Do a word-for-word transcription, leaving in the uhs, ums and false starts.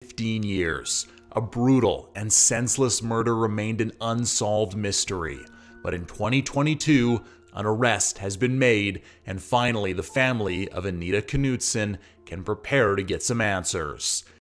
fifteen years. A brutal and senseless murder remained an unsolved mystery. But in twenty twenty-two, an arrest has been made, and finally the family of Anita Knutson can prepare to get some answers.